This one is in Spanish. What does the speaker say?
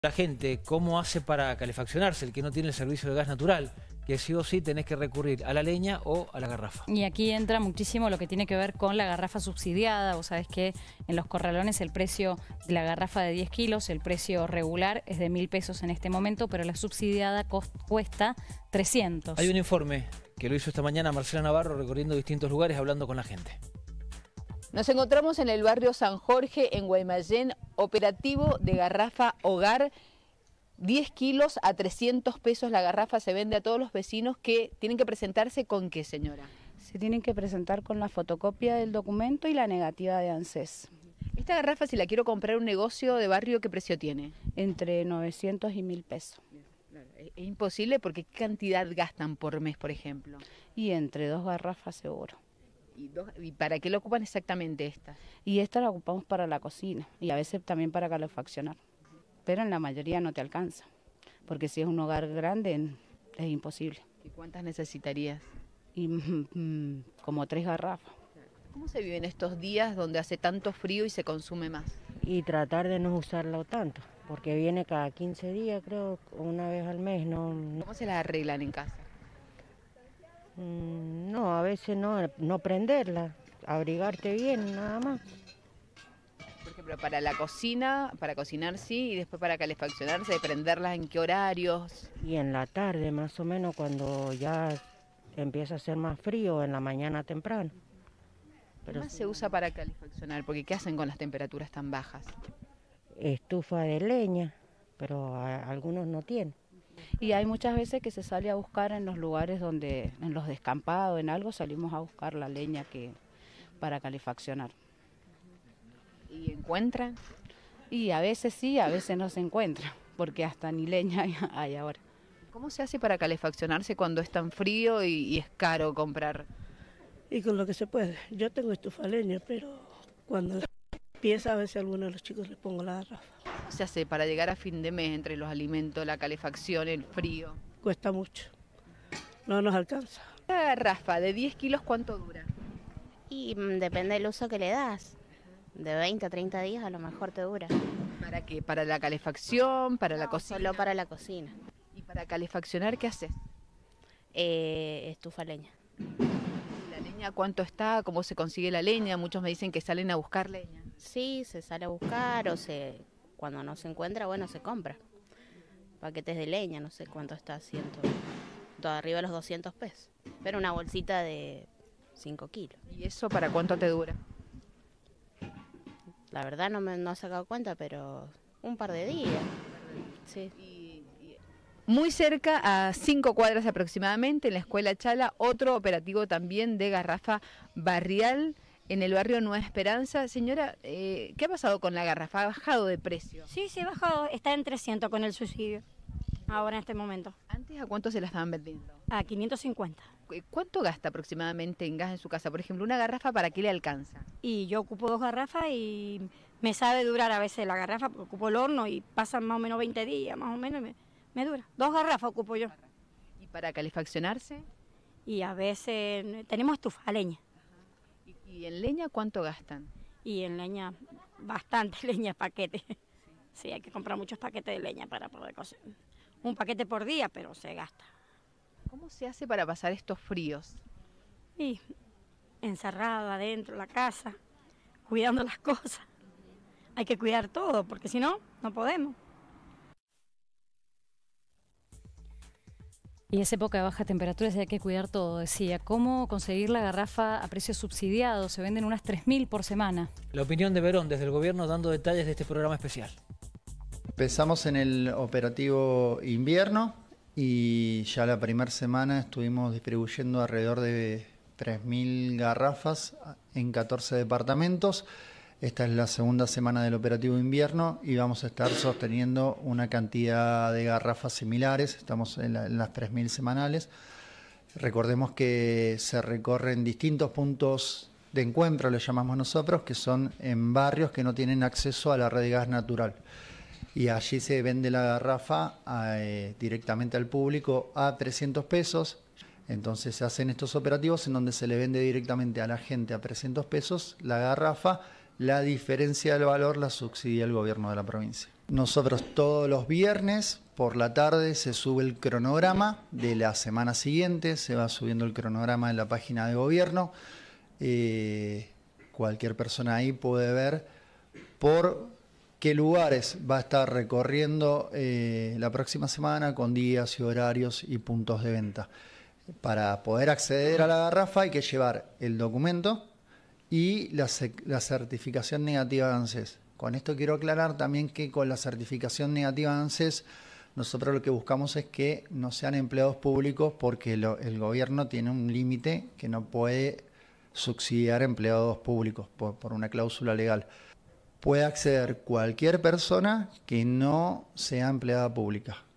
La gente, ¿cómo hace para calefaccionarse? El que no tiene el servicio de gas natural, que sí o sí tenés que recurrir a la leña o a la garrafa. Y aquí entra muchísimo lo que tiene que ver con la garrafa subsidiada. Vos sabés que en los corralones el precio de la garrafa de 10 kilos, el precio regular es de 1.000 pesos en este momento, pero la subsidiada cuesta 300. Hay un informe que lo hizo esta mañana Marcela Navarro recorriendo distintos lugares hablando con la gente. Nos encontramos en el barrio San Jorge, en Guaymallén, operativo de garrafa hogar. 10 kilos a 300 pesos la garrafa se vende a todos los vecinos que tienen que presentarse con ¿qué, señora? Se tienen que presentar con la fotocopia del documento y la negativa de ANSES. Esta garrafa, si la quiero comprar en un negocio de barrio, ¿qué precio tiene? Entre 900 y 1.000 pesos. Es imposible porque ¿qué cantidad gastan por mes, por ejemplo? Y entre 2 garrafas seguro. ¿Y para qué lo ocupan exactamente estas? Y esta la ocupamos para la cocina y a veces también para calefaccionar. Pero en la mayoría no te alcanza, porque si es un hogar grande es imposible. ¿Y cuántas necesitarías? Y como 3 garrafas. ¿Cómo se viven estos días donde hace tanto frío y se consume más? Y tratar de no usarlo tanto, porque viene cada 15 días, creo, una vez al mes. ¿Cómo se las arreglan en casa? No, a veces no prenderla, abrigarte bien, nada más. Por ejemplo, para la cocina, para cocinar sí, y después para calefaccionarse, prenderlas en qué horarios. Y en la tarde, más o menos, cuando ya empieza a hacer más frío, en la mañana temprano. ¿Qué más se usa para calefaccionar? Porque ¿qué hacen con las temperaturas tan bajas? Estufa de leña, pero algunos no tienen. Y hay muchas veces que se sale a buscar en los lugares donde, en los descampados, en algo, salimos a buscar la leña para calefaccionar. ¿Y encuentran? Y a veces sí, a veces no se encuentra, porque hasta ni leña hay ahora. ¿Cómo se hace para calefaccionarse cuando es tan frío y es caro comprar? Y con lo que se puede. Yo tengo estufa leña, pero cuando empieza a veces a algunos de los chicos les pongo la garrafa. ¿Cómo se hace para llegar a fin de mes entre los alimentos, la calefacción, el frío? Cuesta mucho. No nos alcanza. ¿La garrafa de 10 kilos cuánto dura? Y depende del uso que le das. De 20 a 30 días a lo mejor te dura. ¿Para qué? ¿Para la calefacción? ¿Para la cocina? Solo para la cocina. ¿Y para calefaccionar qué haces? Estufa leña. ¿La leña cuánto está? ¿Cómo se consigue la leña? Muchos me dicen que salen a buscar leña. Sí, se sale a buscar cuando no se encuentra, bueno, se compra. Paquetes de leña, no sé cuánto está, todo arriba de los 200 pesos. Pero una bolsita de 5 kilos. ¿Y eso para cuánto te dura? La verdad no he sacado cuenta, pero un par de días. Sí. Muy cerca, a 5 cuadras aproximadamente, en la Escuela Chala, otro operativo también de garrafa barrial en el barrio Nueva Esperanza. Señora, ¿qué ha pasado con la garrafa? ¿Ha bajado de precio? Sí, ha bajado. Está en 300 con el subsidio, ahora en este momento. ¿Antes a cuánto se la estaban vendiendo? A 550. ¿Cuánto gasta aproximadamente en gas en su casa? Por ejemplo, una garrafa, ¿para qué le alcanza? Y yo ocupo 2 garrafas y me sabe durar a veces la garrafa, porque ocupo el horno y pasan más o menos 20 días, más o menos, y me dura. 2 garrafas ocupo yo. ¿Y para calefaccionarse? Y a veces tenemos estufa, leña. ¿Y en leña cuánto gastan? Y en leña, bastante leña, paquete. Sí, hay que comprar muchos paquetes de leña para poder cocinar. Un paquete por día, pero se gasta. ¿Cómo se hace para pasar estos fríos? Y encerrado adentro de la casa, cuidando las cosas. Hay que cuidar todo, porque si no, no podemos. Y es época de bajas temperaturas y hay que cuidar todo, decía. ¿Cómo conseguir la garrafa a precio subsidiado? Se venden unas 3.000 por semana. La opinión de Verón desde el gobierno dando detalles de este programa especial. Empezamos en el operativo invierno y ya la primera semana estuvimos distribuyendo alrededor de 3.000 garrafas en 14 departamentos. Esta es la segunda semana del operativo invierno y vamos a estar sosteniendo una cantidad de garrafas similares. Estamos en las 3.000 semanales. Recordemos que se recorren distintos puntos de encuentro, le llamamos nosotros, que son en barrios que no tienen acceso a la red de gas natural. Y allí se vende la garrafa directamente al público a 300 pesos. Entonces se hacen estos operativos en donde se le vende directamente a la gente a 300 pesos la garrafa. La diferencia del valor la subsidia el gobierno de la provincia. Nosotros todos los viernes por la tarde se sube el cronograma de la semana siguiente, se va subiendo el cronograma en la página de gobierno. Cualquier persona ahí puede ver por qué lugares va a estar recorriendo la próxima semana con días y horarios y puntos de venta. Para poder acceder a la garrafa hay que llevar el documento y la certificación negativa de ANSES. Con esto quiero aclarar también que con la certificación negativa de ANSES nosotros lo que buscamos es que no sean empleados públicos porque el gobierno tiene un límite que no puede subsidiar empleados públicos por una cláusula legal. Puede acceder cualquier persona que no sea empleada pública.